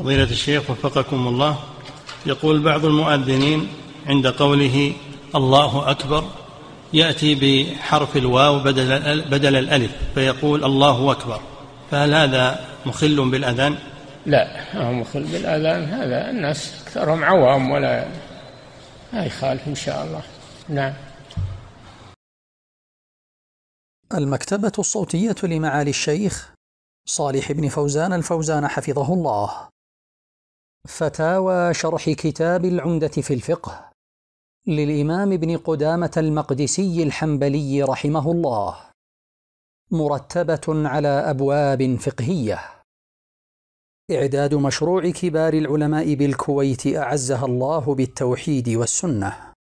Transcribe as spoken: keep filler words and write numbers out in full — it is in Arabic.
فضيلة الشيخ وفقكم الله، يقول بعض المؤذنين عند قوله الله أكبر يأتي بحرف الواو بدل, بدل الألف فيقول الله أكبر، فهل هذا مخل بالأذان؟ لا، هو مخل بالأذان، هذا الناس أكثرهم عوام ولا ما يخالف إن شاء الله. نعم. المكتبة الصوتية لمعالي الشيخ صالح بن فوزان الفوزان حفظه الله. فتاوى شرح كتاب العمدة في الفقه للإمام ابن قدامة المقدسي الحنبلي رحمه الله، مرتبة على أبواب فقهية، إعداد مشروع كبار العلماء بالكويت أعزها الله بالتوحيد والسنة.